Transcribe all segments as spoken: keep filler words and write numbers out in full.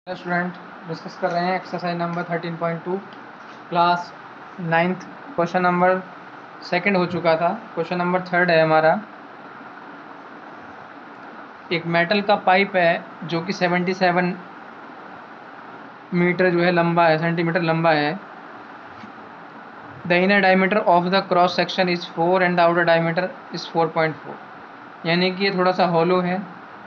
Student discuss कर रहे हैं exercise number thirteen point two class ninth. Question number second हो चुका था, क्वेश्चन नंबर थर्ड है हमारा। एक मेटल का पाइप है जो कि सतहत्तर मीटर जो है लंबा है, सेंटीमीटर लंबा है। The inner diameter of the cross section is four and the outer diameter is four point four, यानी कि ये थोड़ा सा हॉलो है।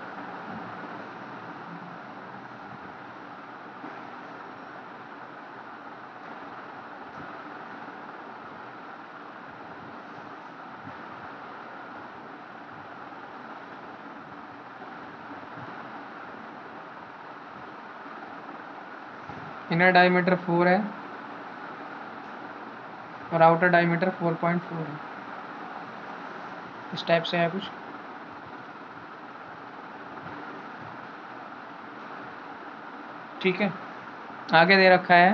इनर डायमीटर फोर है और outer diameter four point four है। इस टाइप से है कुछ। ठीक है, आगे दे रखा है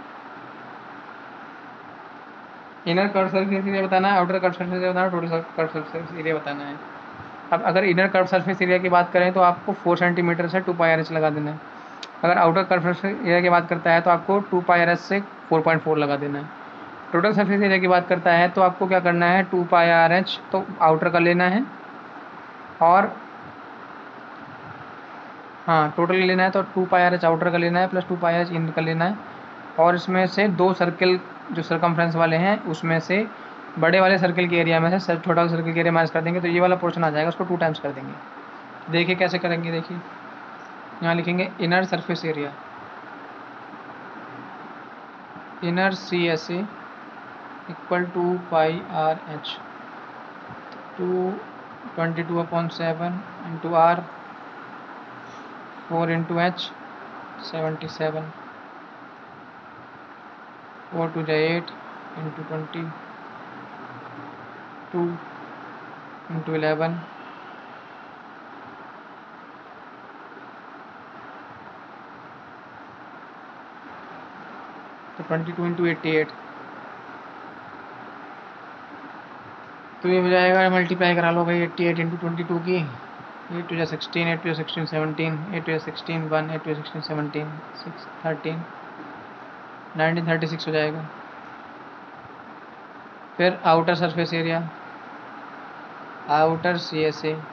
इनर कर्व सरफेस एरिया बताना है, आउटर कर्व सरफेस एरिया बताना है, टोटल कर्व सरफेस एरिया बताना है। अब अगर इनर कर्व सरफेस एरिया की बात करें तो आपको फोर सेंटीमीटर से टू पाई आर एच लगा देना है। अगर आउटर कर्व सरफेस एरिया की बात करता है तो आपको टू पाई आर एच से फोर पॉइंट फोर लगा देना है। टोटल सरफेस एरिया की बात करता है तो आपको क्या करना है, टू पाई आर एच तो आउटर का लेना है और हाँ टोटल लेना है तो two pi R H outer का लेना है plus two pi R H inner का लेना है। और इसमें से दो सर्कल जो सर्कमफ्रेंस वाले हैं उसमें से बड़े वाले सर्कल के एरिया में से सर छोटा सर्कल के एरिया माइनस कर देंगे तो ये वाला पोर्शन आ जाएगा, उसको टू टाइम्स कर देंगे। देखिए कैसे करेंगे, देखिए यहाँ लिखेंगे inner surface area, inner C S A equal to pi R H, two twenty two upon seven into R, four into H seventy seven, four two जा eight into twenty two into eleven, तो twenty two into eighty eight, तो ये हो जाएगा, multiply करा लो भाई eighty eight into twenty two की, एट टू जा सिक्सटीन, एट टू जा सिक्सटीन सेवनटीन, एट टू जा सिक्सटीन वन, एट टू जा sixteen seventeen, six thirteen, nineteen thirty six हो जाएगा। फिर outer surface area, outer C S A,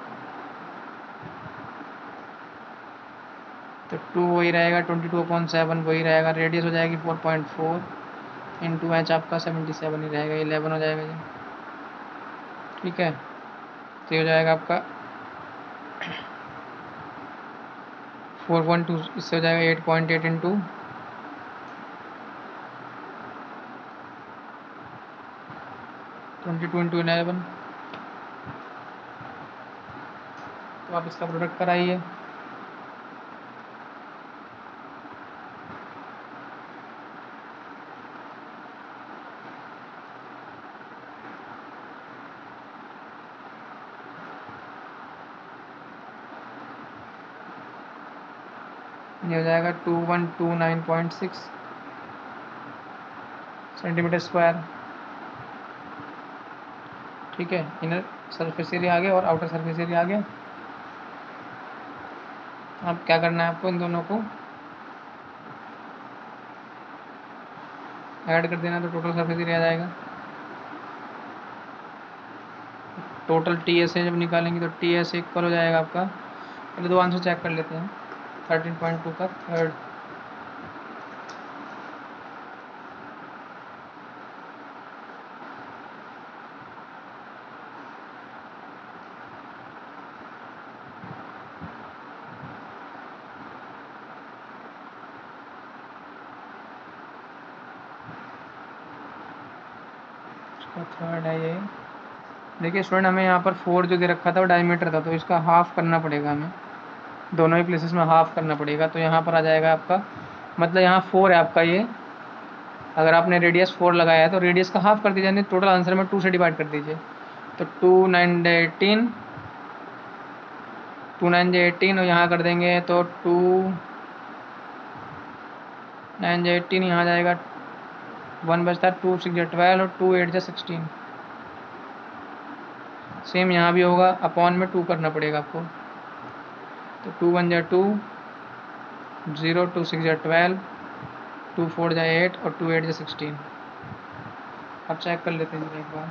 तो two वही रहेगा, ट्वेंटी टू अपॉन सेवन वही रहेगा, रेडियस हो जाएगी four point four into H आपका सेवेंटी सेवन ही रहेगा, इलेवन हो जाएगा जी। ठीक है, तो हो जाएगा आपका फोर पॉइंट टू, इससे हो जाएगा eight point eight into twenty two into eleven, तो आप इसका प्रोडक्ट कराइए। ये हो जाएगा two one two nine point six centimetre square. ठीक है, इनर सरफेस एरिया आ गया और आउटर सरफेस एरिया आ गया। अब क्या करना है आपको, इन दोनों को ऐड कर देना तो टोटल सरफेस एरिया आ जाएगा। टोटल टी एस ए जब निकालेंगे तो टी एस इक्वल हो जाएगा आपका, पहले दो आंसर चेक कर लेते हैं, थर्टीन पॉइंट टू का थर्ड, थर्ड है ये। देखिए स्टूडेंट, हमें यहाँ पर फोर जो दे रखा था वो डायमीटर था, तो इसका हाफ करना पड़ेगा हमें, दोनों ही प्लेसेस में हाफ करना पड़ेगा। तो यहाँ पर आ जाएगा आपका, मतलब यहाँ फोर है आपका ये, अगर आपने रेडियस फोर लगाया है तो रेडियस का हाफ कर दीजिए, टोटल आंसर में टू से डिवाइड कर दीजिए। तो two nine eighteen, two nine eighteen और यहाँ कर देंगे तो टू नाइन एटीन, यहाँ जाएगा वन बचता है, टू सिक्स ट्वेल्व और टू एट जा सिक्सटीन। सेम यहाँ भी होगा, अपॉन में टू करना पड़ेगा आपको, तो टू वन जा टू, जीरो टू सिक्स या ट्वेल्व, टू फोर या एट और टू एट या सिक्सटीन। अब चेक कर लेते हैं एक बार।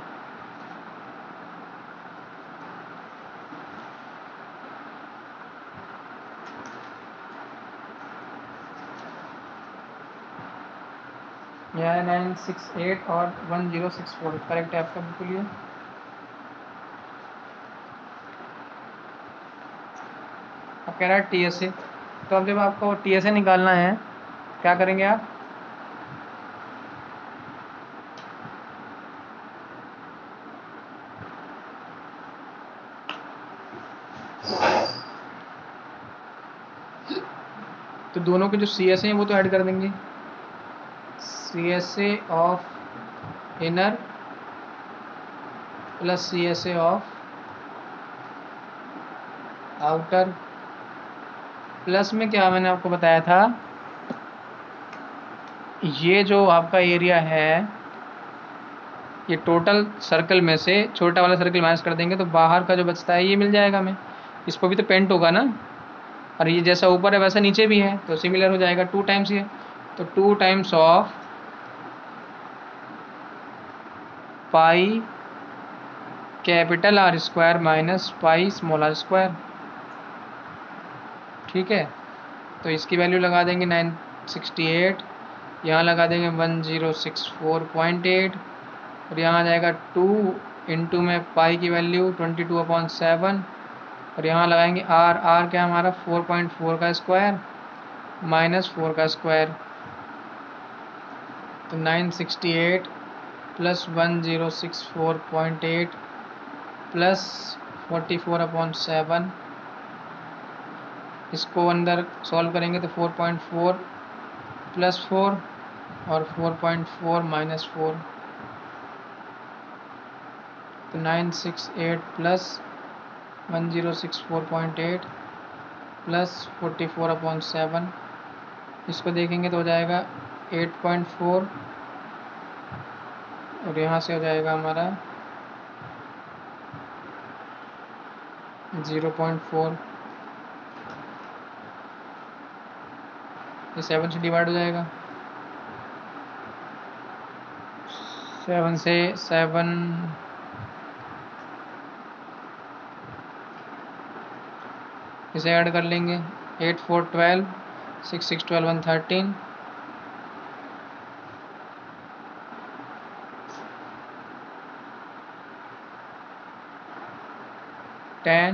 यह है नाइन सिक्स एट और one zero six four correct है आपका बिल्कुल ये। अब कह रहा है टी एस ए, तो अब जब आपको टी एस ए निकालना है क्या करेंगे आप, तो दोनों के जो सी एस ए हैं वो तो ऐड कर देंगे। C S A of inner plus C S A of outer, plus में क्या मैंने आपको बताया था, ये जो आपका एरिया है ये टोटल सर्कल में से छोटा वाला सर्कल माइनस कर देंगे तो बाहर का जो बचता है ये मिल जाएगा हमें। इस पर भी तो पेंट होगा ना, और ये जैसा ऊपर है वैसा नीचे भी है तो सिमिलर हो जाएगा, टू टाइम्स ये, तो two times of pi capital R square minus pi small R square. ठीक है, तो इसकी वैल्यू लगा देंगे नाइन सिक्सटी एट, यहाँ लगा देंगे one zero six four point eight, और यहाँ आ जाएगा टू इंटू में पाई की value twenty two upon seven, और यहाँ लगाएंगे आर, आर क्या हमारा फोर पॉइंट फोर का स्क्वायर माइनस फोर का स्क्वायर, तो nine sixty eight plus one zero six four point eight plus forty four upon seven, इसको अंदर सॉल्व करेंगे तो four point four plus four और four point four minus four, तो nine six eight plus one zero six four point eight plus forty four upon seven, इसको देखेंगे तो हो जाएगा एट पॉइंट फोर, और यहाँ से हो जाएगा हमारा ज़ीरो पॉइंट फोर, ये सेवन से डिवाइड हो जाएगा, सेवन से सेवन इसे ऐड कर लेंगे, eight four twelve, six six twelve one thirteen, ten,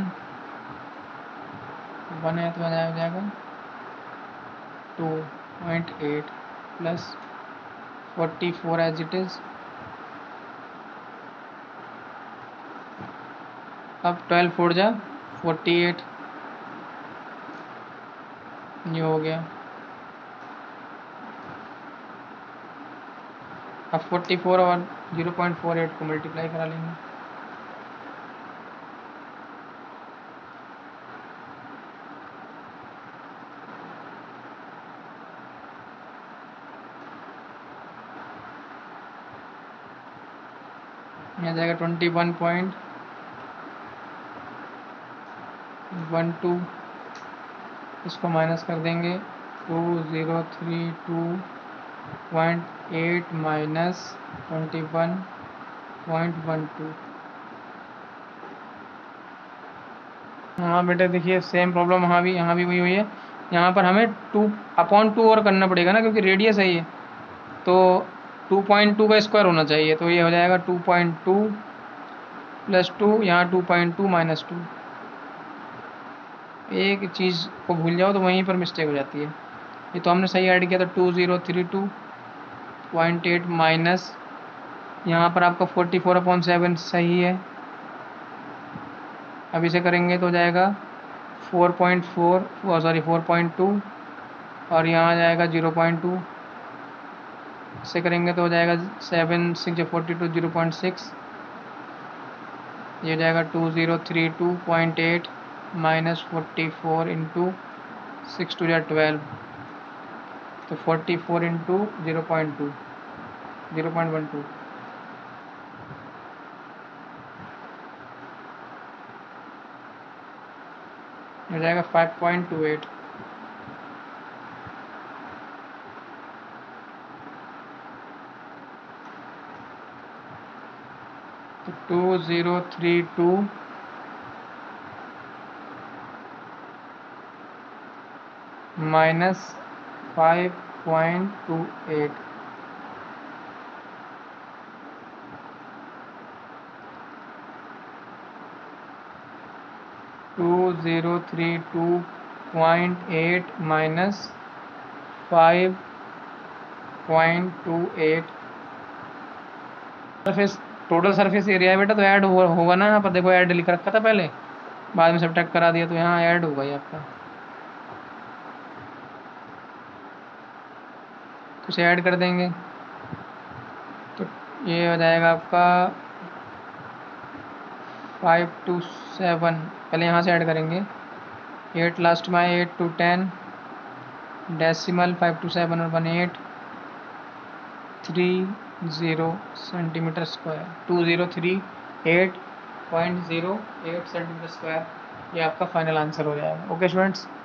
one है तो हो जाएगा two point eight plus forty four as it is. अब ट्वेल्व फोर जा फोर्टी एट, ये हो गया। अब फोर्टी फोर और ज़ीरो पॉइंट फोर एट को मल्टीप्लाई करा लेंगे, यहाँ जाएगा twenty one point one to, इसको माइनस कर देंगे two zero three two point eight minus twenty one point one two. हाँ बेटा देखिए सेम प्रॉब्लम वहाँ भी, यहाँ भी वही हुई है, यहाँ पर हमें टू अपॉन टू और करना पड़ेगा ना क्योंकि रेडियस है ये, तो टू पॉइंट टू का स्क्वायर होना चाहिए, तो ये हो जाएगा two point two plus two, यहाँ two point two minus two, एक चीज़ को भूल जाओ तो वहीं पर मिस्टेक हो जाती है। ये तो हमने सही ऐड किया था two zero three two point eight minus, यहाँ पर आपका फोर्टी फोर अपॉन सेवन सही है। अब इसे करेंगे तो हो जाएगा four point four sorry four point two, और यहाँ आ जाएगा ज़ीरो पॉइंट टू, इसे करेंगे तो हो जाएगा seven six forty two zero point six, ये हो जाएगा two zero three two point eight minus forty four into six two या ट्वेल्व, तो forty four into zero point two zero point one two, हो जाएगा फाइव पॉइंट टू एट। तो two zero three two minus five point two eight, two zero three two point eight minus five point two eight. Surface total surface area है बेटा, तो add होगा ना यहाँ पर, देखो ऐड लिख रखा था पहले, बाद में सब्ट्रैक्ट करा दिया, तो यहाँ ऐड होगा ये आपका, कुछ ऐड कर देंगे तो ये हो जाएगा आपका फाइव टू सेवन, पहले यहाँ से ऐड करेंगे, एट लास्ट में आए, eight two ten, decimal five two seven और one eight, three zero centimetre square, two zero three eight point zero eight centimetre square, ये आपका फाइनल आंसर हो जाएगा। Okay students.